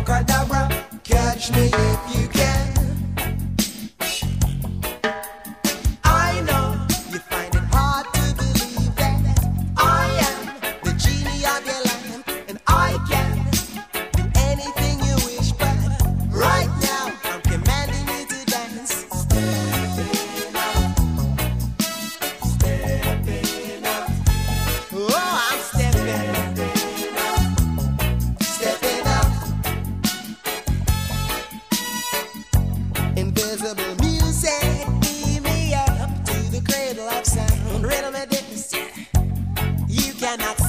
abracadabra, catch me if you can. I know you find it hard to believe that I am the genie of your lamp, and I can do anything you wish, but right now I'm commanding you to dance. Stepping up, stepping up. Oh, I'm stepping up, stepping up. Invisible music, beam me up to the cradle of sound. Rhythm and dance, you cannot